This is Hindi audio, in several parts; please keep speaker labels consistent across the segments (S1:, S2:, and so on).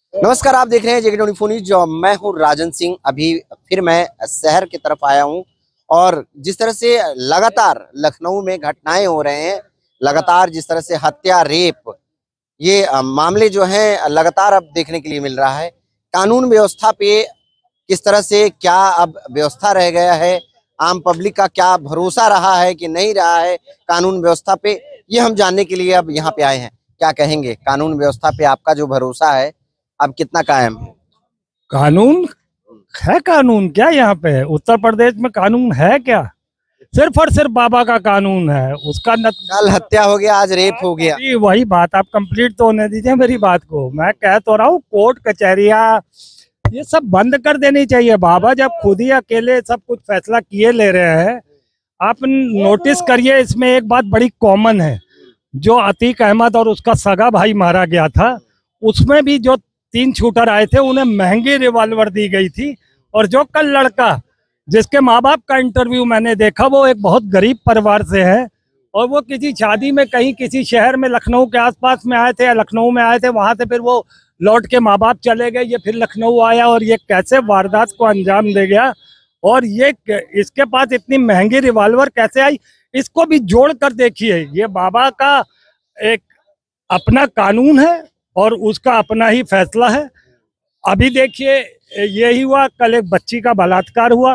S1: नमस्कार, आप देख रहे हैं JK24 न्यूज। मैं हूं राजन सिंह। अभी फिर मैं शहर की तरफ आया हूं और जिस तरह से लगातार लखनऊ में घटनाएं हो रहे हैं, लगातार जिस तरह से हत्या, रेप, ये मामले जो हैं लगातार अब देखने के लिए मिल रहा है। कानून व्यवस्था पे किस तरह से क्या अब व्यवस्था रह गया है, आम पब्लिक का क्या भरोसा रहा है कि नहीं रहा है कानून व्यवस्था पे, ये हम जानने के लिए अब यहाँ पे आए हैं। क्या कहेंगे, कानून व्यवस्था पे आपका जो भरोसा है अब कितना कायम है?
S2: कानून है। कानून क्या यहाँ पे है? उत्तर प्रदेश में कानून है क्या? सिर्फ और सिर्फ बाबा का कानून है। उसका
S1: कल हत्या हो गया, आज रेप हो गया।
S2: वही बात, आप कंप्लीट तो होने दीजिए मेरी बात को। मैं कह तो रहा हूँ, कोर्ट कचहरिया ये सब बंद कर देनी चाहिए। बाबा जब खुद ही अकेले सब कुछ फैसला किए ले रहे हैं, आप नोटिस करिए। इसमें एक बात बड़ी कॉमन है, जो अतीक अहमद और उसका सगा भाई मारा गया था, उसमें भी जो 3 शूटर आए थे उन्हें महंगी रिवॉल्वर दी गई थी। और जो कल लड़का जिसके माँ बाप का इंटरव्यू मैंने देखा, वो एक बहुत गरीब परिवार से है और वो किसी शादी में कहीं किसी शहर में लखनऊ के आसपास में आए थे या लखनऊ में आए थे, वहां से फिर वो लौट के माँ बाप चले गए, ये फिर लखनऊ आया और ये कैसे वारदात को अंजाम दे गया। और ये इसके पास इतनी महंगी रिवॉल्वर कैसे आई, इसको भी जोड़ कर देखिए। ये बाबा का एक अपना कानून है और उसका अपना ही फैसला है। अभी देखिए, यही हुआ, कल एक बच्ची का बलात्कार हुआ।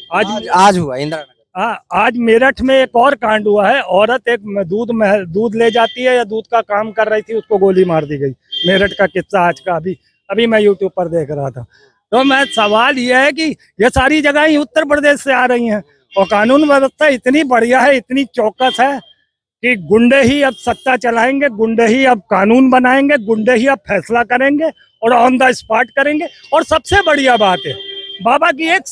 S1: आज हुआ इंदिरा नगर।
S2: आज मेरठ में एक और कांड हुआ है। औरत एक दूध ले जाती है या दूध का काम कर रही थी, उसको गोली मार दी गई। मेरठ का किस्सा आज का अभी मैं यूट्यूब पर देख रहा था। तो मैं सवाल यह है कि ये सारी जगह ही उत्तर प्रदेश से आ रही हैं और कानून व्यवस्था इतनी बढ़िया है, इतनी चौकस है कि गुंडे ही अब सत्ता चलाएंगे, गुंडे ही अब कानून बनाएंगे, गुंडे ही अब फैसला करेंगे और ऑन द स्पॉट करेंगे। और सबसे बढ़िया बात है, बाबा की एक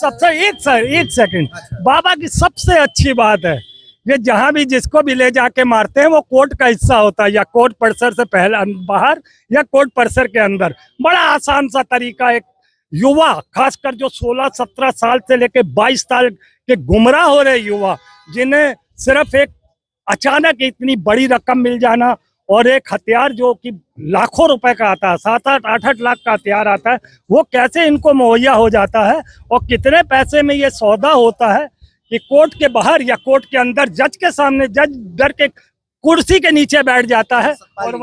S2: सेकंड, बाबा की सबसे अच्छी बात है, ये जहां भी जिसको भी ले जाके मारते हैं वो कोर्ट का हिस्सा होता है, या कोर्ट परिसर से पहले बाहर या कोर्ट परिसर के अंदर। बड़ा आसान सा तरीका। एक युवा, खासकर जो 16-17 साल से लेकर 22 साल के गुमराह हो रहे युवा, जिन्हें सिर्फ एक अचानक इतनी बड़ी रकम मिल जाना और एक हथियार जो कि लाखों रुपए का आता है, 7-8, 8-8 लाख का हथियार आता है, वो कैसे इनको मुहैया हो जाता है और कितने पैसे में ये सौदा होता है कि कोर्ट के बाहर या कोर्ट के अंदर जज के सामने जज डर के कुर्सी के नीचे बैठ जाता है। और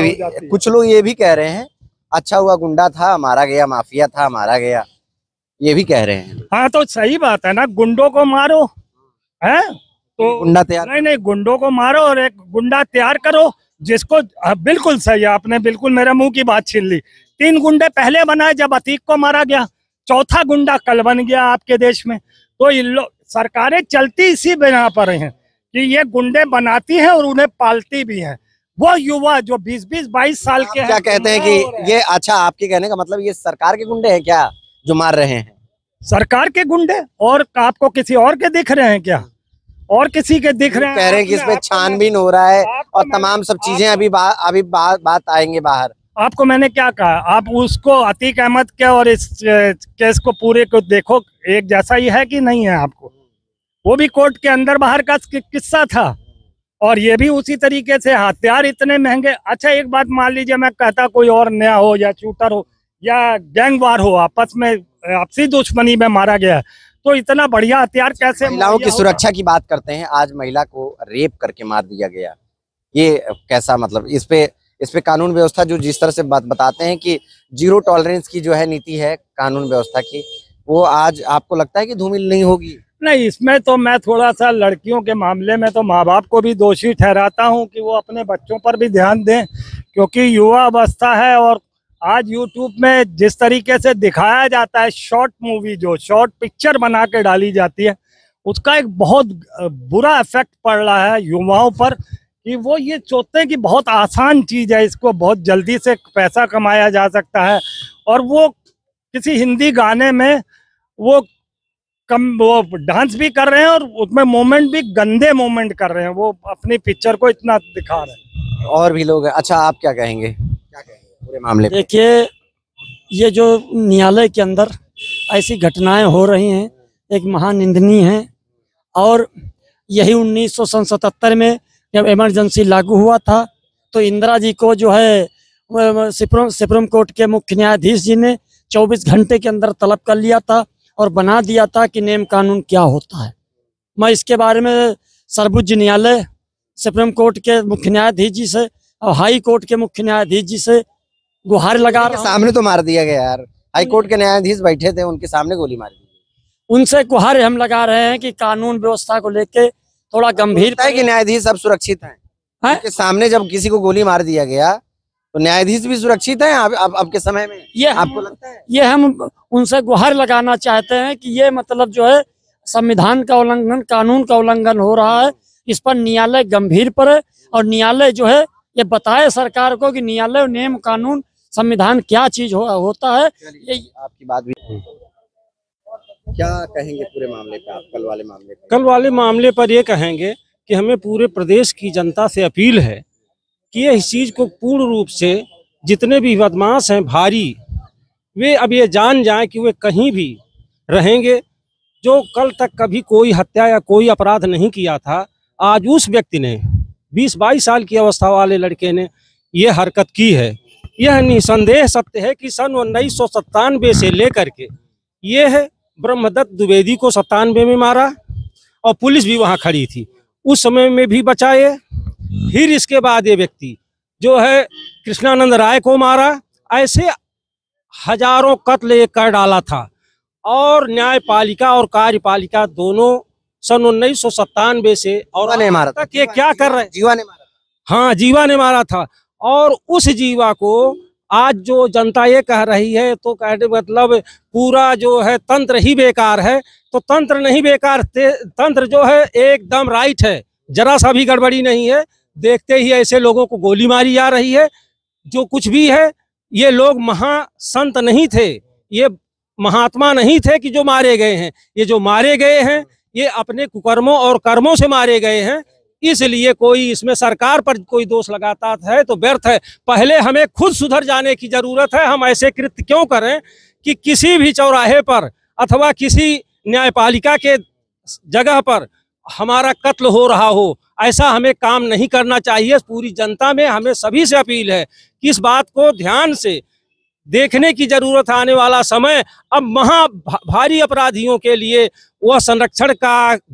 S1: कुछ लोग ये भी कह रहे हैं, अच्छा हुआ गुंडा था मारा गया, माफिया था मारा गया, ये भी कह रहे हैं।
S2: हाँ, तो सही बात है ना, गुंडों को मारो है तो
S1: गुंडा तैयार
S2: नहीं, गुंडों को मारो और एक गुंडा तैयार करो जिसको बिल्कुल सही है। आपने बिल्कुल मेरे मुंह की बात छीन ली। 3 गुंडे पहले बनाए जब अतीक को मारा गया, चौथा गुंडा कल बन गया आपके देश में। तो इन लोग सरकारें चलती इसी बिना पर हैं कि ये गुंडे बनाती हैं और उन्हें पालती भी हैं। वो युवा जो 20-20, 22 साल के
S1: क्या कहते हैं कि ये, अच्छा आपके कहने का मतलब ये सरकार के गुंडे हैं क्या जो मार रहे हैं?
S2: सरकार के गुंडे, और आपको किसी और के दिख रहे हैं क्या? और किसी के दिख रहे हैं?
S1: कह रहे हैं कि इसमें छानबीन हो रहा है और तमाम सब चीजें अभी बात आएंगे बाहर।
S2: आपको मैंने क्या कहा? आप उसको अतीक अहमद के और इस केस को पूरे को देखो, एक जैसा ही है कि नहीं है आपको? वो भी कोर्ट के अंदर बाहर का किस्सा था और ये भी उसी तरीके से। हथियार इतने महंगे। अच्छा, एक बात मान लीजिए, मैं कहता कोई और नया हो या शूटर हो या गैंग वार हो, आपस में आपसी दुश्मनी में मारा गया, तो इतना बढ़िया हथियार कैसे?
S1: महिलाओं की सुरक्षा की बात करते हैं, आज महिला को रेप करके मार दिया गया, ये कैसा मतलब? इस पे कानून व्यवस्था जो जिस तरह से बताते हैं कि 0 टॉलरेंस की जो है नीति है कानून व्यवस्था की, वो आज आपको लगता है कि धूमिल नहीं होगी?
S2: नहीं, इसमें तो मैं थोड़ा सा लड़कियों के मामले में तो माँ बाप को भी दोषी ठहराता हूँ कि वो अपने बच्चों पर भी ध्यान दें, क्योंकि युवा अवस्था है। और आज यूट्यूब में जिस तरीके से दिखाया जाता है, शॉर्ट मूवी जो शॉर्ट पिक्चर बना के डाली जाती है, उसका एक बहुत बुरा इफेक्ट पड़ रहा है युवाओं पर कि वो ये सोचते हैं कि बहुत आसान चीज़ है, इसको बहुत जल्दी से पैसा कमाया जा सकता है। और वो किसी हिंदी गाने में वो डांस भी कर रहे हैं और उसमें मोमेंट भी गंदे मोमेंट कर रहे हैं, वो अपनी पिक्चर को इतना दिखा रहे हैं।
S1: और भी लोग हैं। अच्छा, आप क्या कहेंगे पूरे मामले पे?
S3: देखिए, ये जो न्यायालय के अंदर ऐसी घटनाएं हो रही हैं, एक महानिंदनीय है। और यही 1977 में जब इमरजेंसी लागू हुआ था तो इंदिरा जी को जो है सुप्रीम कोर्ट के मुख्य न्यायाधीश जी ने 24 घंटे के अंदर तलब कर लिया था और बना दिया था कि नियम कानून क्या होता है। मैं इसके बारे में सर्वोच्च न्यायालय, सुप्रीम कोर्ट के मुख्य न्यायाधीश जी से और हाई कोर्ट के मुख्य न्यायाधीश जी से गुहार लगा रहा हूं।
S1: सामने तो मार दिया गया यार, हाई कोर्ट के न्यायाधीश बैठे थे, उनके सामने गोली मार दी।
S3: उनसे गुहार हम लगा रहे हैं कि कानून व्यवस्था को लेके थोड़ा गंभीर
S1: है कि न्यायाधीश सब सुरक्षित हैं। उनके सामने जब किसी को गोली मार दिया गया तो न्यायाधीश भी सुरक्षित हैं अब के समय में,
S3: ये
S1: आपको लगता है?
S3: ये हम उनसे गुहार लगाना चाहते हैं कि ये मतलब जो है संविधान का उल्लंघन, कानून का उल्लंघन हो रहा है। इस पर न्यायालय गंभीर पड़े और न्यायालय जो है ये बताए सरकार को कि न्यायालय नियम कानून संविधान क्या चीज होता है। ये
S1: आपकी बात भी। क्या कहेंगे पूरे मामले पे आप, कल वाले मामले पे?
S4: कल वाले मामले पर ये कहेंगे कि हमें पूरे प्रदेश की जनता से अपील है कि ये इस चीज को पूर्ण रूप से, जितने भी बदमाश हैं भारी, वे अब ये जान जाएं कि वे कहीं भी रहेंगे। जो कल तक कभी कोई हत्या या कोई अपराध नहीं किया था, आज उस व्यक्ति ने 20-22 साल की अवस्था वाले लड़के ने ये हरकत की है। यह निसंदेह सत्य है कि सन 1997 से लेकर के ये है ब्रह्मदत्त द्विवेदी को 97 में मारा और पुलिस भी वहां खड़ी थी, उस समय में भी बचाए। फिर इसके बाद ये व्यक्ति जो है कृष्णानंद राय को मारा। ऐसे हजारों कत्ल ये कर डाला था और न्यायपालिका और कार्यपालिका दोनों सन 1997 से और
S1: ने मारा
S4: तक ये क्या कर रहे हैं?
S1: जीवा ने मारा।
S4: हाँ, जीवा ने मारा था। और उस जीवा को आज जो जनता ये कह रही है तो कहने मतलब पूरा जो है तंत्र ही बेकार है, तो तंत्र नहीं बेकार, तंत्र जो है एकदम राइट है, जरा सा भी गड़बड़ी नहीं है। देखते ही ऐसे लोगों को गोली मारी जा रही है। जो कुछ भी है, ये लोग महासंत नहीं थे, ये महात्मा नहीं थे कि जो मारे गए हैं। ये जो मारे गए हैं ये अपने कुकर्मों और कर्मों से मारे गए हैं। इसलिए कोई इसमें सरकार पर कोई दोष लगाता है तो व्यर्थ है। पहले हमें खुद सुधर जाने की जरूरत है। हम ऐसे कृत्य क्यों करें कि किसी भी चौराहे पर अथवा किसी न्यायपालिका के जगह पर हमारा कत्ल हो रहा हो, ऐसा हमें काम नहीं करना चाहिए। पूरी जनता में हमें सभी से अपील है कि इस बात को ध्यान से देखने की जरूरत। आने वाला समय अब भारी अपराधियों के लिए वह संरक्षण का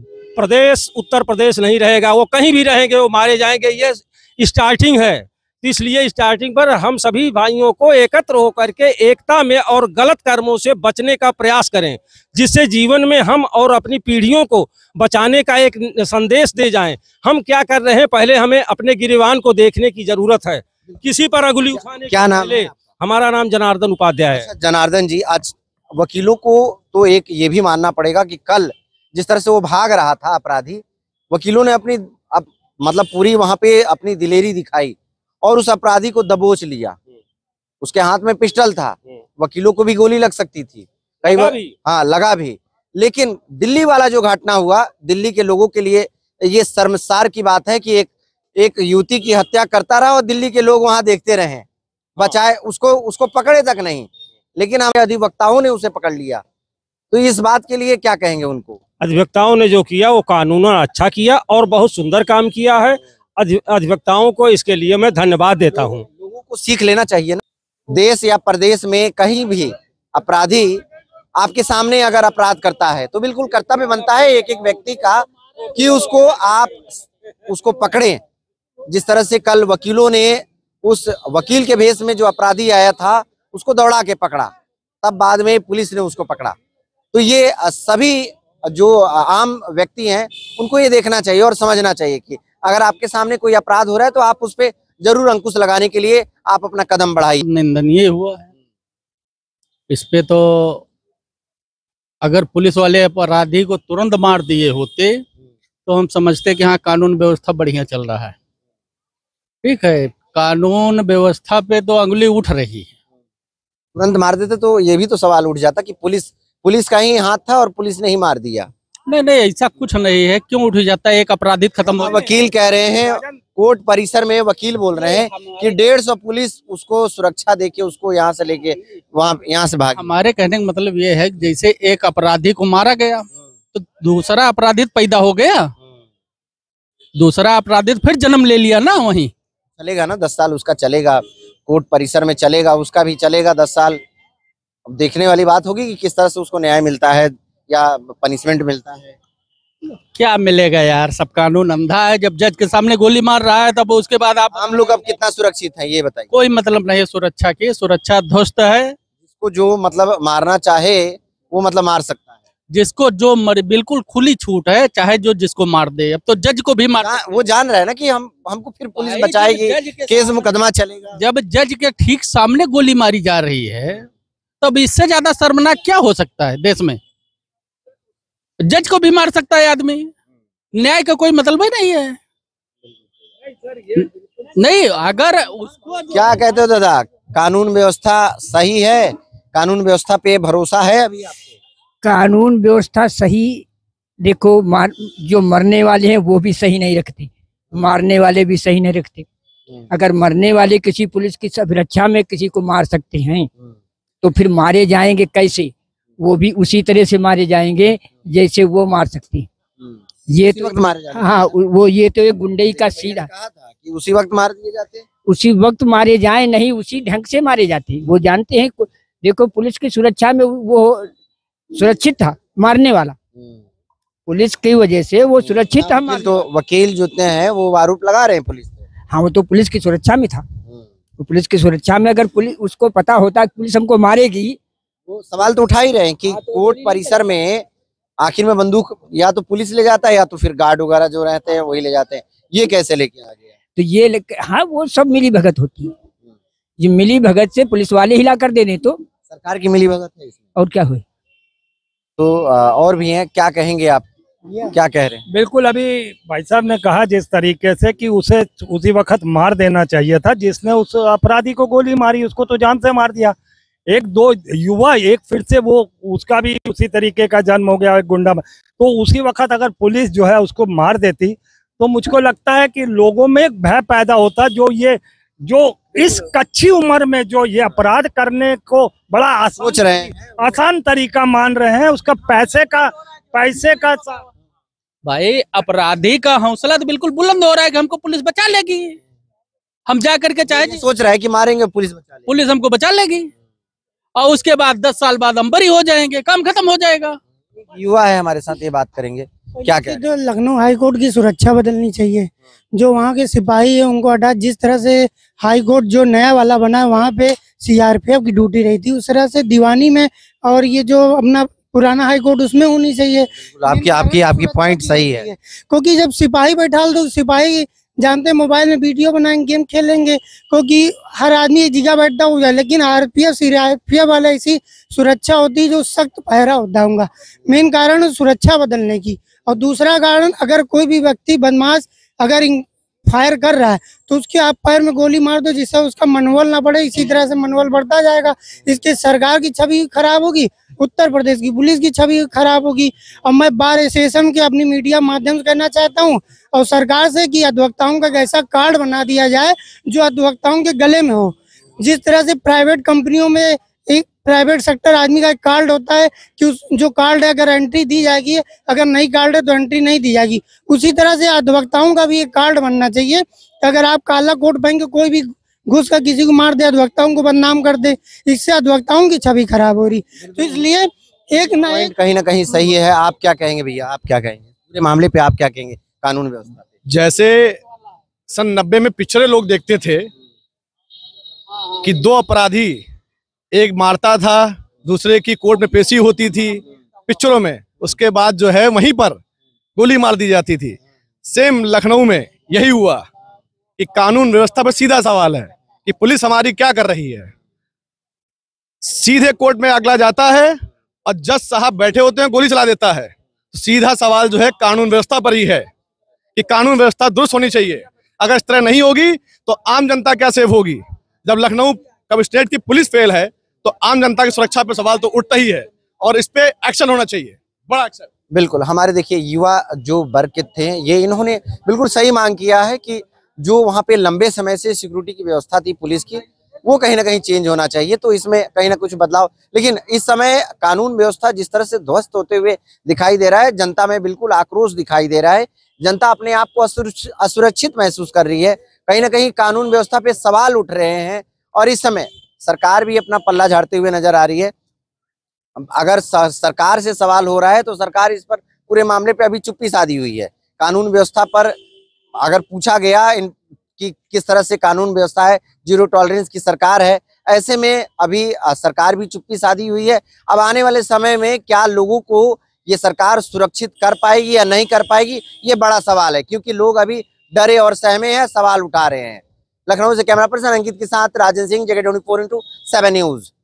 S4: प्रदेश उत्तर प्रदेश नहीं रहेगा, वो कहीं भी रहेंगे, वो मारे जाएंगे। ये स्टार्टिंग है, इसलिए स्टार्टिंग पर हम सभी भाइयों को एकत्र होकर के एकता में और गलत कर्मों से बचने का प्रयास करें, जिससे जीवन में हम और अपनी पीढ़ियों को बचाने का एक संदेश दे जाएं। हम क्या कर रहे हैं, पहले हमें अपने गिरवान को देखने की जरूरत है, किसी पर अंगुली उठाने
S1: क्या नाम है?
S4: हमारा नाम जनार्दन उपाध्याय है।
S1: जनार्दन जी, आज वकीलों को तो एक ये भी मानना पड़ेगा कि कल जिस तरह से वो भाग रहा था अपराधी, वकीलों ने अपनी मतलब पूरी वहां पे अपनी दिलेरी दिखाई और उस अपराधी को दबोच लिया। उसके हाथ में पिस्टल था, वकीलों को भी गोली लग सकती थी, कई बार हाँ लगा भी। लेकिन दिल्ली वाला जो घटना हुआ, दिल्ली के लोगों के लिए ये शर्मसार की बात है कि एक युवती की हत्या करता रहा और दिल्ली के लोग वहां देखते रहे, बचाए उसको पकड़े तक नहीं, लेकिन हमें अधिवक्ताओं ने उसे पकड़ लिया। तो इस बात के लिए क्या कहेंगे उनको?
S4: अधिवक्ताओं ने जो किया वो कानूनन अच्छा किया और बहुत सुंदर काम किया है। अधिवक्ताओं को इसके लिए मैं धन्यवाद देता हूं।
S1: लोगों को सीख लेना चाहिए ना। देश या प्रदेश में कहीं भी अपराधी आपके सामने अगर अपराध करता है तो बिल्कुल कर्तव्य बनता है एक एक व्यक्ति का कि उसको पकड़ें। जिस तरह से कल वकीलों ने उस वकील के भेष में जो अपराधी आया था उसको दौड़ा के पकड़ा, तब बाद में पुलिस ने उसको पकड़ा। तो ये सभी जो आम व्यक्ति हैं उनको ये देखना चाहिए और समझना चाहिए कि अगर आपके सामने कोई अपराध हो रहा है तो आप उस पर जरूर अंकुश लगाने के लिए आप अपना कदम बढ़ाइए।
S5: निंदनीय हुआ है इस पे। तो अगर पुलिस वाले अपराधी को तुरंत मार दिए होते तो हम समझते कि हाँ कानून व्यवस्था बढ़िया चल रहा है। ठीक है, कानून व्यवस्था पे तो अंगुली उठ रही है।
S1: तुरंत मार देते तो ये भी तो सवाल उठ जाता कि पुलिस का ही हाथ था और पुलिस ने ही मार दिया।
S5: नहीं, ऐसा कुछ नहीं है। क्यों उठ जाता है? एक अपराधी खत्म हो।
S1: वकील कह रहे हैं, कोर्ट परिसर में वकील बोल रहे हैं कि 150 पुलिस उसको सुरक्षा देके उसको यहाँ से लेके यहाँ से भाग।
S5: हमारे कहने का मतलब ये है जैसे एक अपराधी को मारा गया तो दूसरा अपराधी पैदा हो गया, दूसरा अपराधी फिर जन्म ले लिया ना, वहीं
S1: चलेगा ना, 10 साल उसका चलेगा। कोर्ट परिसर में चलेगा, उसका भी चलेगा 10 साल। अब देखने वाली बात होगी कि किस तरह से उसको न्याय मिलता है या पनिशमेंट मिलता है।
S5: क्या मिलेगा यार, सब कानून अंधा है। जब जज के सामने गोली मार रहा है तब उसके बाद आप
S1: हम लोग अब कितना सुरक्षित है ये बताइए।
S5: कोई मतलब नहीं है सुरक्षा की, सुरक्षा ध्वस्त है।
S1: जिसको जो मतलब मारना चाहे वो मतलब मार सकता है।
S5: जिसको जो बिल्कुल खुली छूट है, चाहे जो जिसको मार दे। अब तो जज को भी मार
S1: वो जान रहा है ना कि हमको फिर पुलिस
S5: भाई,
S1: बचाएगी,
S5: जब जज के
S1: केस
S5: सामने-
S1: मुकदमा चलेगा।
S5: जब जज के ठीक सामने गोली मारी जा रही है तब इससे ज्यादा शर्मनाक क्या हो सकता है देश में। जज को भी मार सकता है आदमी, न्याय का कोई मतलब ही नहीं है। नहीं, अगर उसको
S1: क्या कहते हो दादा, कानून व्यवस्था सही है? कानून व्यवस्था पे भरोसा है अभी आपको?
S6: कानून व्यवस्था सही, देखो जो मरने वाले हैं वो भी सही नहीं रखते, मारने वाले भी सही नहीं रखते। अगर मरने वाले किसी पुलिस की सुरक्षा में किसी को मार सकते हैं तो फिर मारे जाएंगे कैसे? वो भी उसी तरह से मारे जाएंगे जैसे वो मार सकते हैं। ये
S1: उसी
S6: तो
S1: वक्त मारे जाते हैं।
S6: हाँ, वो ये तो एक गुंडई का सीधा,
S1: कहा था कि उसी वक्त मार दिए जाते हैं।
S6: उसी वक्त मारे जाए नहीं, उसी ढंग से मारे जाते हैं। वो जानते हैं, देखो पुलिस की सुरक्षा में वो सुरक्षित था मारने वाला, पुलिस की वजह से वो सुरक्षित था।
S1: तो वकील जो हैं वो आरोप लगा रहे हैं पुलिस पे।
S6: हाँ, वो तो पुलिस की सुरक्षा में था। तो पुलिस की सुरक्षा में अगर पुलिस, उसको पता होता कि पुलिस हमको मारेगी,
S1: वो सवाल तो उठा ही रहे हैं कि कोर्ट परिसर में आखिर में बंदूक या तो पुलिस ले जाता है या तो फिर गार्ड वगैरह जो रहते हैं वही ले जाते हैं। ये कैसे लेके आ गया?
S6: तो ये हाँ, वो सब मिली भगत होती है। ये मिली भगत से पुलिस वाले हिला कर देने तो
S1: सरकार की मिलीभगत है इसमें।
S6: और क्या हुए।
S1: तो और भी हैं, क्या कहेंगे आप, क्या कह रहे हैं?
S2: बिल्कुल, अभी भाई साहब ने कहा जिस तरीके से कि उसे उसी वक्त मार देना चाहिए था। जिसने उस अपराधी को गोली मारी उसको तो जान से मार दिया। एक दो युवा, एक फिर से वो उसका भी उसी तरीके का जन्म हो गया एक गुंडा में। तो उसी वक्त अगर पुलिस जो है उसको मार देती तो मुझको लगता है कि लोगों में एक भय पैदा होता, जो इस कच्ची उम्र में जो ये अपराध करने को बड़ा
S1: सोच रहे हैं,
S2: आसान तरीका मान रहे हैं, उसका पैसे का
S5: भाई अपराधी का हौसला तो बिल्कुल बुलंद हो रहा है कि हमको पुलिस बचा लेगी। हम जा करके चाहे
S1: सोच रहा है कि मारेंगे पुलिस बचा लेगी।
S5: पुलिस हमको बचा लेगी और उसके बाद 10 साल बाद हम बरी हो जाएंगे, काम खत्म हो जाएगा।
S1: युवा है हमारे साथ, ये बात करेंगे, क्या कह रहे हैं?
S7: जो लखनऊ हाई कोर्ट की सुरक्षा बदलनी चाहिए। जो वहाँ के सिपाही है उनको हटा, जिस तरह से हाई कोर्ट जो नया वाला बना है वहाँ पे सीआरपीएफ की ड्यूटी रही थी, उस तरह से दीवानी में और ये जो अपना पुराना हाई कोर्ट उसमें होनी चाहिए।
S1: आपकी पॉइंट सही है।
S7: क्योंकि जब सिपाही बैठा दो, सिपाही जानते हैं मोबाइल में वीडियो बनाएंगे, गेम खेलेंगे, क्योंकि हर आदमी एक जगह बैठता हो जाए। लेकिन आरपीएफ सीआरपीएफ वाला ऐसी सुरक्षा होती है जो सख्त पहरा होता होगा। मेन कारण है सुरक्षा बदलने की। और दूसरा कारण, अगर कोई भी व्यक्ति बदमाश अगर फायर कर रहा है तो उसके आप पैर में गोली मार दो, जिससे उसका मनोबल ना बढ़े। इसी तरह से मनोबल बढ़ता जाएगा, इसके सरकार की छवि खराब होगी, उत्तर प्रदेश की पुलिस की छवि खराब होगी। और मैं बार एसोसिएशन के अपनी मीडिया माध्यम से कहना चाहता हूं और सरकार से कि अधिवक्ताओं का एक ऐसा कार्ड बना दिया जाए जो अधिवक्ताओं के गले में हो। जिस तरह से प्राइवेट कंपनियों में एक प्राइवेट सेक्टर आदमी का एक कार्ड होता है कि उस जो कार्ड है अगर एंट्री दी जाएगी, अगर नहीं कार्ड है तो एंट्री नहीं दी जाएगी। उसी तरह से अधिवक्ताओं का भी एक कार्ड बनना चाहिए। अगर आप काला कोट पहन के कोई भी घुस कर किसी को मार दे, अधिवक्ताओं को बदनाम कर दे, इससे अधिवक्ताओं की छवि खराब हो रही। तो इसलिए एक
S1: कहीं ना कहीं सही है। आप क्या कहेंगे भैया, आप क्या कहेंगे पूरे मामले पे? आप क्या कहेंगे कानून व्यवस्था पे?
S8: जैसे सन 90 में पिछड़े लोग देखते थे कि दो अपराधी, एक मारता था, दूसरे की कोर्ट में पेशी होती थी पिक्चरों में, उसके बाद जो है वहीं पर गोली मार दी जाती थी। सेम लखनऊ में यही हुआ कि कानून व्यवस्था पर सीधा सवाल है कि पुलिस हमारी क्या कर रही है। सीधे कोर्ट में अगला जाता है और जज साहब बैठे होते हैं, गोली चला देता है। तो सीधा सवाल जो है कानून व्यवस्था पर ही है कि कानून व्यवस्था दुरुस्त होनी चाहिए। अगर इस तरह नहीं होगी तो आम जनता क्या सेफ होगी? जब लखनऊ कमिश्नरेट की पुलिस फेल है तो आम जनता की सुरक्षा पे सवाल तो उठता ही है और इस पे एक्शन होना चाहिए, बड़ा एक्शन।
S1: बिल्कुल, हमारे देखिए युवा जो वर्ग थे, ये इन्होंने बिल्कुल सही मांग किया है कि जो वहाँ पे लंबे समय से सिक्योरिटी की व्यवस्था थी पुलिस की, वो कहीं ना कहीं चेंज होना चाहिए। तो इसमें कहीं ना कुछ बदलाव, लेकिन इस समय कानून व्यवस्था जिस तरह से ध्वस्त होते हुए दिखाई दे रहा है, जनता में बिल्कुल आक्रोश दिखाई दे रहा है। जनता अपने आप को असुरक्षित महसूस कर रही है। कहीं ना कहीं कानून व्यवस्था पे सवाल उठ रहे हैं और इस समय सरकार भी अपना पल्ला झाड़ते हुए नजर आ रही है। अगर सरकार से सवाल हो रहा है तो सरकार इस पर पूरे मामले पे अभी चुप्पी साधी हुई है। कानून व्यवस्था पर अगर पूछा गया कि किस तरह से कानून व्यवस्था है, जीरो टॉलरेंस की सरकार है, ऐसे में अभी सरकार भी चुप्पी साधी हुई है। अब आने वाले समय में क्या लोगों को ये सरकार सुरक्षित कर पाएगी या नहीं कर पाएगी, ये बड़ा सवाल है, क्योंकि लोग अभी डरे और सहमे हैं, सवाल उठा रहे हैं। लखनऊ से कैमरा पर्सन अंकित के साथ राजन सिंह, जगह 24x7 न्यूज।